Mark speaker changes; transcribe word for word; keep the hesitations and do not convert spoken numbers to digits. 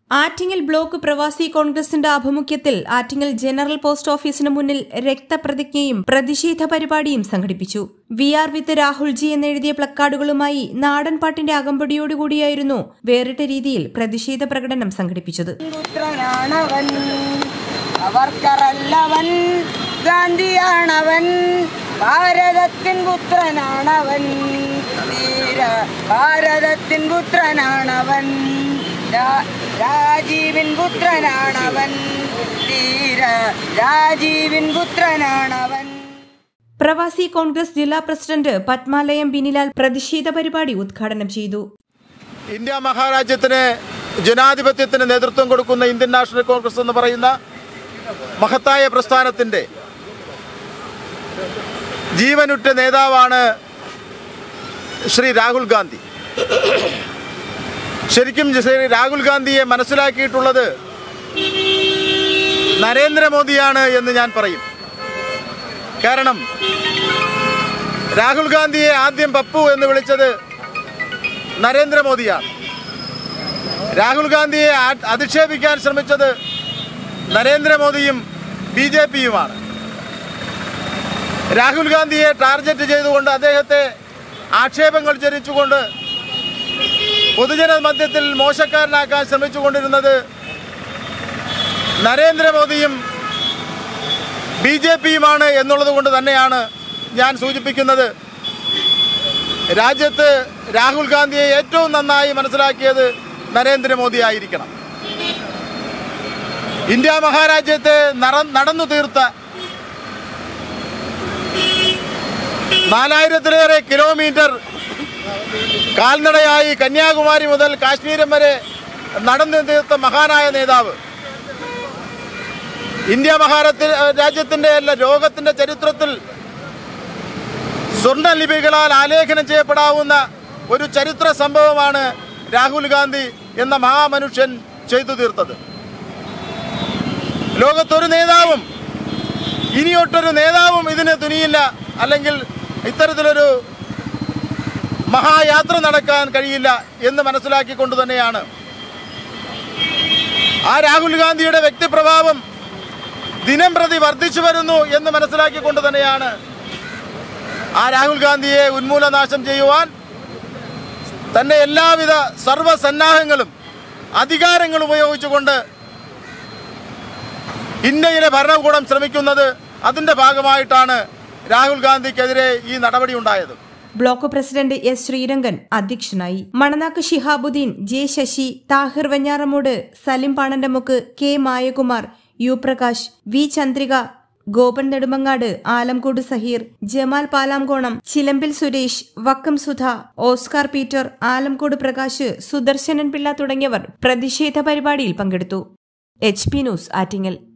Speaker 1: Attingal block പ്രവാസി കോൺഗ്രസിന്റെ ആഭിമുഖ്യത്തിൽ ആറ്റിങ്ങൽ ജനറൽ പോസ്റ്റ് ഓഫീസിന് മുന്നിൽ രക്തപ്രതിജ്ഞയും പ്രതിഷേധ പരിപാടിയും സംഘടിപ്പിച്ചു. വി ആർ വിത്ത് രാഹുൽജി എന്നെഴുതിയ പ്ലക്കാർഡുകളുമായി നാടൻ പാട്ടിന്റെ അകമ്പടിയോടുകൂടിയായിരുന്നു വേറിട്ട രീതിയിൽ പ്രതിഷേധ പ്രകടനം സംഘടിപ്പിച്ചത്.
Speaker 2: അവർക്കറല്ലവൻ ഗാന്ധിയാണവൻ, ഭാരതത്തിൻ പുത്രനാണവൻ, ധീര ഭാരതത്തിൻ പുത്രനാണവൻ, രാജീവിൻ പുത്രനാണവൻ, ധീര രാജീവിൻ പുത്രനാണവൻ.
Speaker 1: പ്രവാസി കോൺഗ്രസ് ജില്ലാ പ്രസിഡന്റ് പത്മാലയം ബിനിലാൽ പ്രതിഷേധ പരിപാടി ഉദ്ഘാടനം ചെയ്തു.
Speaker 3: ഇന്ത്യ മഹാരാജ്യത്തിന് ജനാധിപത്യത്തിന് നേതൃത്വം കൊടുക്കുന്ന ഇന്ത്യൻ നാഷണൽ കോൺഗ്രസ് എന്ന് പറയുന്ന മഹത്തായ പ്രസ്ഥാനത്തിന്റെ ജീവനുറ്റ നേതാവാണ് ശ്രീ രാഹുൽ ഗാന്ധി. ശരിക്കും ശ്രീ രാഹുൽ ഗാന്ധിയെ മനസ്സിലാക്കിയിട്ടുള്ളത് നരേന്ദ്രമോദിയാണ് എന്ന് ഞാൻ പറയും. കാരണം രാഹുൽ ഗാന്ധിയെ ആദ്യം പപ്പു എന്ന് വിളിച്ചത് നരേന്ദ്രമോദിയാണ്. രാഹുൽ ഗാന്ധിയെ അധിക്ഷേപിക്കാൻ ശ്രമിച്ചത് നരേന്ദ്രമോദിയും ബി ജെ പിയുമാണ്. രാഹുൽ ഗാന്ധിയെ ടാർഗറ്റ് ചെയ്തുകൊണ്ട് അദ്ദേഹത്തെ ആക്ഷേപങ്ങൾ ജനിച്ചുകൊണ്ട് പൊതുജന മധ്യത്തിൽ മോശക്കാരനാക്കാൻ ശ്രമിച്ചുകൊണ്ടിരുന്നത് നരേന്ദ്രമോദിയും ബി ജെ പിയുമാണ് എന്നുള്ളത് കൊണ്ട് തന്നെയാണ് ഞാൻ സൂചിപ്പിക്കുന്നത്. രാജ്യത്ത് രാഹുൽ ഗാന്ധിയെ ഏറ്റവും നന്നായി മനസ്സിലാക്കിയത് നരേന്ദ്രമോദി ആയിരിക്കണം. ഇന്ത്യ മഹാരാജ്യത്തെ നടന്നു തീർത്ത നാലായിരത്തിലേറെ കിലോമീറ്റർ കാൽനടയായി കന്യാകുമാരി മുതൽ കാശ്മീരം വരെ നടന്നു തീർത്ത മഹാനായ നേതാവ്, ഇന്ത്യ മഹാരാജ്യ രാജ്യത്തിൻ്റെ അല്ല ലോകത്തിൻ്റെ ചരിത്രത്തിൽ സ്വർണ്ണലിപികളാൽ ആലേഖനം ചെയ്യപ്പെടാവുന്ന ഒരു ചരിത്ര സംഭവമാണ് രാഹുൽ ഗാന്ധി എന്ന മഹാമനുഷ്യൻ ചെയ്തു തീർത്തത്. ലോകത്തൊരു നേതാവും ഇനിയൊട്ടൊരു നേതാവും ഇതിന് തുനിയില്ല, അല്ലെങ്കിൽ ഇത്തരത്തിലൊരു മഹായാത്ര നടക്കാൻ കഴിയില്ല എന്ന് മനസ്സിലാക്കിക്കൊണ്ട് തന്നെയാണ് ആ രാഹുൽ ഗാന്ധിയുടെ വ്യക്തിപ്രഭാവം ദിനം പ്രതി വർദ്ധിച്ചു വരുന്നു എന്ന് മനസ്സിലാക്കിക്കൊണ്ട് തന്നെയാണ് ആ രാഹുൽ ഗാന്ധിയെ ഉന്മൂലനാശം ചെയ്യുവാൻ തന്റെ എല്ലാവിധ സർവ്വസന്നാഹങ്ങളും അധികാരങ്ങളും ഉപയോഗിച്ചുകൊണ്ട് ഇന്ത്യയിലെ ഭരണകൂടം ശ്രമിക്കുന്നത്. അതിന്റെ ഭാഗമായിട്ടാണ് രാഹുൽ ഗാന്ധിക്കെതിരെ ഈ നടപടി ഉണ്ടായത്.
Speaker 1: ബ്ലോക്ക് പ്രസിഡന്റ് എസ് ശ്രീരംഗൻ അധ്യക്ഷനായി. Mananakku Shihabuddin, J Sasi, Thahir Venjaramoodu, Salim Panantamukku, K Mayakumar, U Prakash, V Chandrika, Gopan Nedumangad, Alamcode Saheer, Jamal Palamkonam, Chilambil Suresh, Vakkom Sudha, Oscar Peter, Alamcode Prakash, Sudarsanan Pillai തുടങ്ങിയവർ പ്രതിഷേധ പരിപാടിയിൽ പങ്കെടുത്തു. H P news Attingal.